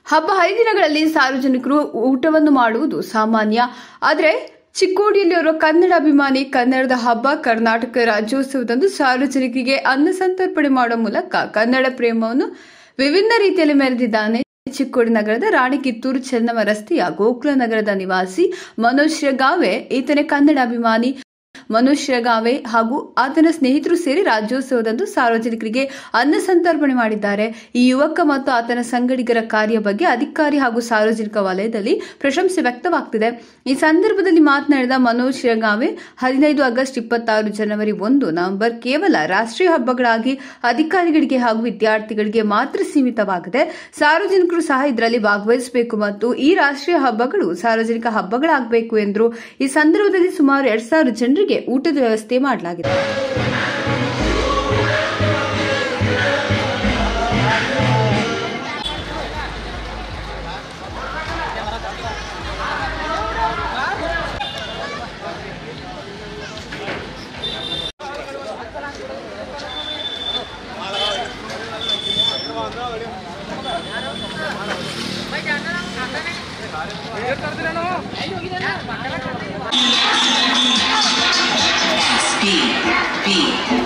ಹಬ್ಬ ಹರಿದಿನಗಳಲ್ಲಿ ಸಾರ್ವಜನಿಕರು ಊಟವನ್ನು ಮಾಡುವುದು ಸಾಮಾನ್ಯ. ಆದರೆ ಚಿಕ್ಕೋಡಿಯಲ್ಲಿರುವ ಕನ್ನಡ ಅಭಿಮಾನಿ ಕನ್ನಡದ ಹಬ್ಬ ಕರ್ನಾಟಕ ರಾಜ್ಯೋತ್ಸವದಂದು ಸಾರ್ವಜನಿಕರಿಗೆ ಅನ್ನ ಸಂತರ್ಪಣೆ ಮಾಡುವ ಮೂಲಕ ಕನ್ನಡ ಪ್ರೇಮವನ್ನು ವಿಭಿನ್ನ ರೀತಿಯಲ್ಲಿ ಮೆರೆದಿದ್ದಾನೆ. ಚಿಕ್ಕೋಡಿ ನಗರದ ರಾಣಿ ಕಿತ್ತೂರು ಚೆನ್ನಮ್ಮ ರಸ್ತೆಯ ಗೋಕುಲ ನಗರದ ನಿವಾಸಿ ಮನೋಜ್ ಶಿರಗಾವೆ ಈತನೇ ಕನ್ನಡ ಅಭಿಮಾನಿ. ಮನೋಜ್ ಶಿರಗಾವೆ ಹಾಗೂ ಆತನ ಸ್ನೇಹಿತರು ಸೇರಿ ರಾಜ್ಯೋತ್ಸವದಂದು ಸಾರ್ವಜನಿಕರಿಗೆ ಅನ್ನ ಸಂತರ್ಪಣೆ ಮಾಡಿದ್ದಾರೆ. ಈ ಯುವಕ ಮತ್ತು ಆತನ ಸಂಗಡಿಗರ ಕಾರ್ಯ ಬಗ್ಗೆ ಅಧಿಕಾರಿ ಹಾಗೂ ಸಾರ್ವಜನಿಕ ವಲಯದಲ್ಲಿ ಪ್ರಶಂಸೆ ವ್ಯಕ್ತವಾಗುತ್ತಿದೆ. ಈ ಸಂದರ್ಭದಲ್ಲಿ ಮಾತನಾಡಿದ ಮನೋಜ್ ಶಿರಗಾವೆ, 15 ಆಗಸ್ಟ್, 26 ಜನವರಿ, 1 ನವೆಂಬರ್ ಕೇವಲ ರಾಷ್ಟ್ರೀಯ ಹಬ್ಬಗಳಾಗಿ ಅಧಿಕಾರಿಗಳಿಗೆ ಹಾಗೂ ವಿದ್ಯಾರ್ಥಿಗಳಿಗೆ ಮಾತ್ರ ಸೀಮಿತವಾಗಿದೆ. ಸಾರ್ವಜನಿಕರು ಸಹ ಇದರಲ್ಲಿ ಭಾಗವಹಿಸಬೇಕು ಮತ್ತು ಈ ರಾಷ್ಟ್ರೀಯ ಹಬ್ಬಗಳು ಸಾರ್ವಜನಿಕ ಹಬ್ಬಗಳಾಗಬೇಕು ಎಂದರು. ಈ ಸಂದರ್ಭದಲ್ಲಿ ಸುಮಾರು 2,000 ಜನರಿಗೆ ಊಟದ ವ್ಯವಸ್ಥೆ ಮಾಡಲಾಗಿದೆ. B